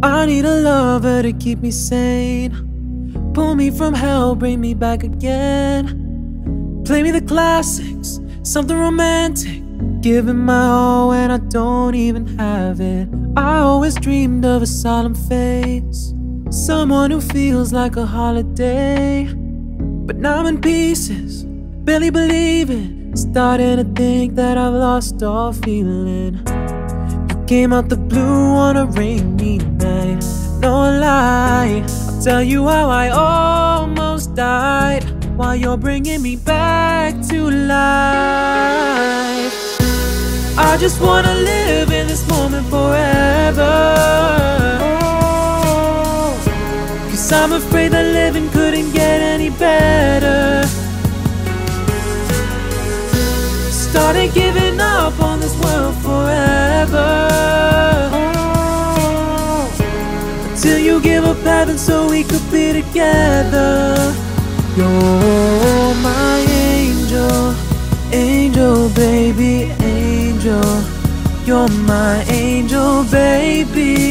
I need a lover to keep me sane, pull me from hell, bring me back again. Play me the classics, something romantic, giving my all when I don't even have it. I always dreamed of a solemn face, someone who feels like a holiday. But now I'm in pieces, barely believing, starting to think that I've lost all feeling. You came out the blue on a rainy night, no lie, I'll tell you how I almost died, while you're bringing me back to life. I just wanna live in this moment forever, 'cause I'm afraid that living couldn't get any better. Started giving up on this world forever, until you give up heaven so we could be together. You're my angel, angel baby, angel. You're my angel baby,